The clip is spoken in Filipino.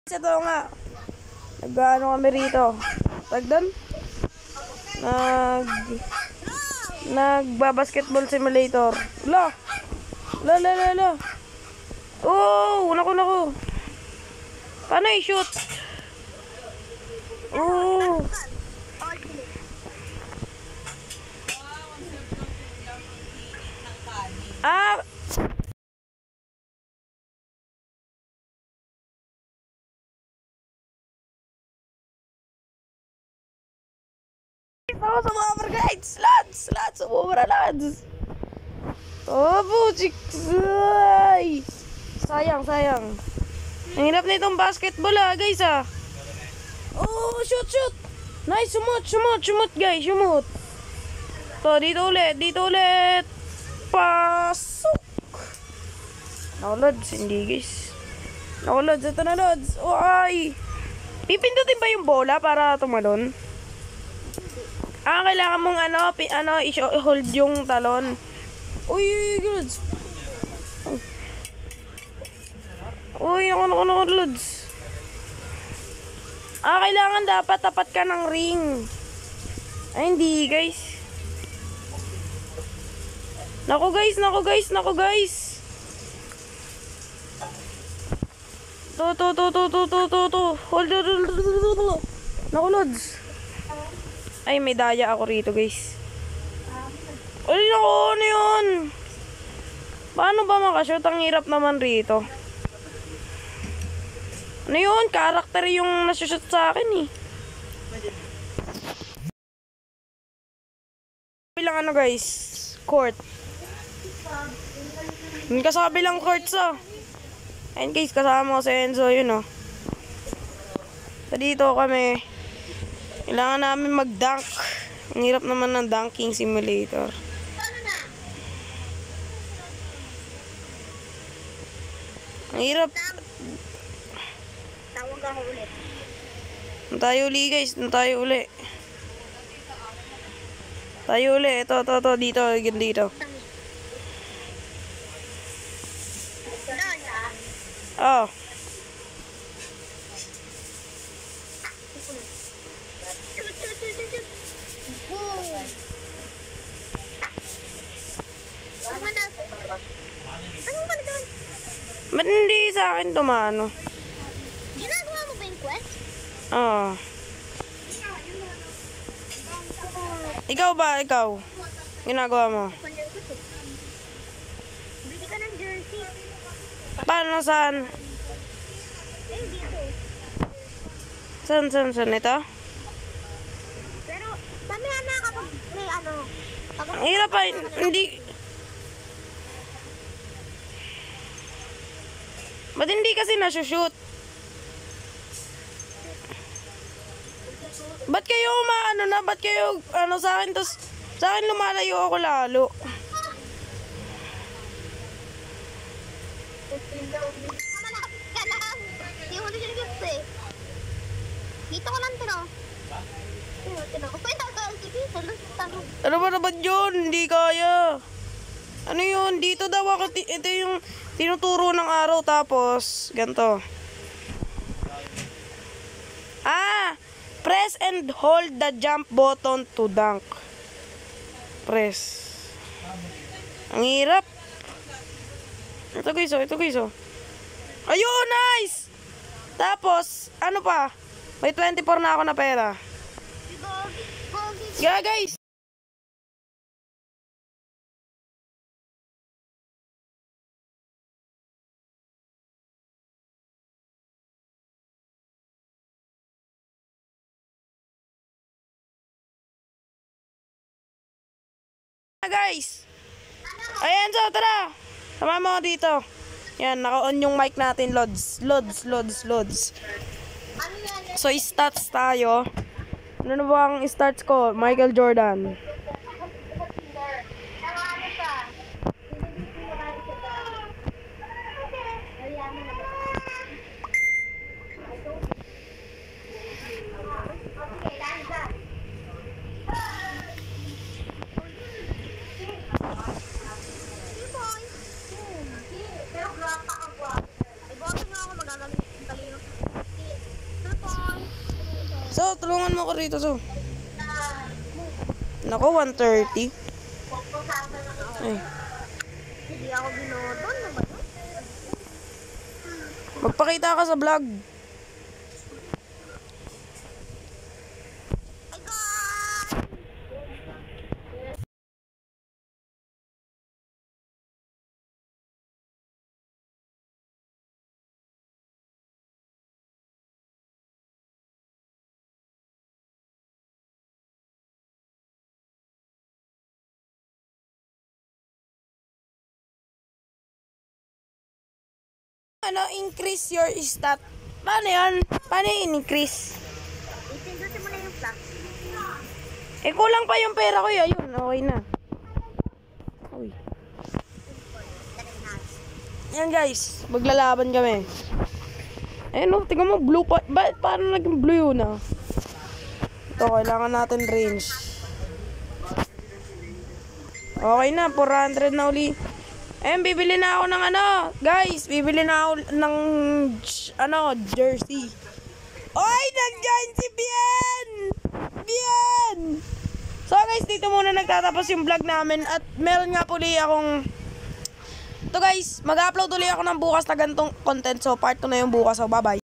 Ito nga. Nag-ano kami rito. Tagdan? Nagba-basketball simulator. Wala. Wala. Oh, naku. Paano i-shoot? Oh. Ah. Ito sa mga guys. Lads. Umura lads. Oh, chicks. Ay. Sayang. Ang hirap na itong basketball guys Oh, shoot. Nice, sumot guys, sumot. So, dito ulit. Pasok. Naku, Lods, hindi guys. Naku, Lods, ito na Lods. Oh, ay. Pipindutin ba yung bola para tumalon? Kailangan mong i-hold yung talon. Uy, Lods. Uy, naku, Lods. Kailangan dapat tapat ka ng ring. Ay, hindi, guys. Naku, guys. To. Hold. Naku, Lods. Ay, may daya ako rito, guys. Uy, naku, ano yun? Paano ba makashoot? Ang hirap naman rito. Ano yun? Karakter yung nasushoot sa akin Bilang guys? Court. Kasabi lang courts Ayun guys, kasama ko si Enzo yun So dito kami. Kailangan namin mag-dunk. Ang hirap naman ng dunking simulator. Ang hirap. Tawag ako ulit. Tayo uli guys, tayo uli. Ito, dito. Oh. Ba't hindi sa akin tumano? Ginagawa mo ba yung quest? Oo. Ikaw? Ginagawa mo? Bili ka ng jersey. Paano, saan? Dito. Saan ito? Pero, mamaya na kapag may Ang hirap hindi... Ba't hindi kasi nasushoot? Ba't kayo ba't kayo sa akin, tapos sa akin lumalayo ako lalo. Malapit ka lang. Hindi mo na gift Dito ko lang tino. Ano ba naman yun? Hindi kaya. Ano yun? Dito daw ako, ito yung tinuturo ng araw tapos ganito. Press and hold the jump button to dunk. Press. Ang hirap. Ito guys. Ayun, nice! Tapos, ano pa? May 24 na ako na pera. Yeah, guys. Ayan, so tara. Sama mo dito. Yan, naka-on yung mic natin, Lods. So, stats tayo. Ano na ba ang stats ko? Michael Jordan. Doritos, oh. Nako, 130. Ay. Hindi ako binoto. Ano ba yun? Magpakita ka sa vlog. Ay, God! Ano, increase your stat. Paano yan? Paano yung increase? Itindusin mo na yung plus. Eh, kulang pa yung pera ko yun. Ayun, okay na. Uy. Yan guys, maglalaban kami. Eh no, tingnan mo, blue pa. Paano naging blue yun ah? Ito, kailangan natin range. Okay na, 400 na uli. Eh, bibili na ako ng ano. Guys, bibili na ako ng jersey. Oy, nag-join si Bien! Bien! So guys, dito muna nagtatapos yung vlog namin. At meron nga puli akong... Ito guys, mag-upload ulit ako ng bukas na ganitong content. So part 2 na yung bukas. So bye-bye.